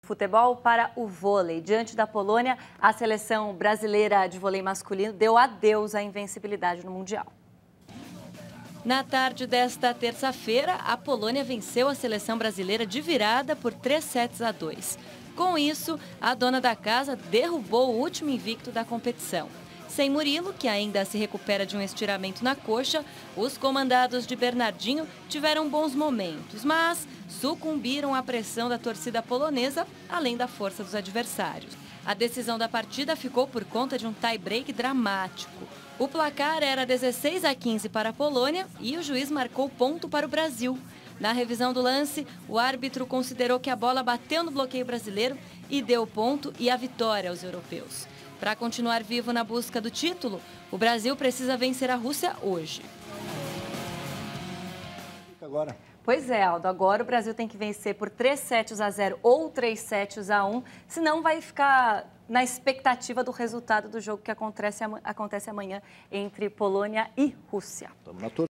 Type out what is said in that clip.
Futebol para o vôlei. Diante da Polônia, a seleção brasileira de vôlei masculino deu adeus à invencibilidade no Mundial. Na tarde desta terça-feira, a Polônia venceu a seleção brasileira de virada por 3-2. Com isso, a dona da casa derrubou o último invicto da competição. Sem Murilo, que ainda se recupera de um estiramento na coxa, os comandados de Bernardinho tiveram bons momentos, mas sucumbiram à pressão da torcida polonesa, além da força dos adversários. A decisão da partida ficou por conta de um tie-break dramático. O placar era 16-15 para a Polônia e o juiz marcou ponto para o Brasil. Na revisão do lance, o árbitro considerou que a bola bateu no bloqueio brasileiro e deu ponto e a vitória aos europeus. Para continuar vivo na busca do título, o Brasil precisa vencer a Rússia hoje. Agora. Pois é, Aldo. Agora o Brasil tem que vencer por 3-0 ou 3-1, senão vai ficar na expectativa do resultado do jogo que acontece amanhã entre Polônia e Rússia.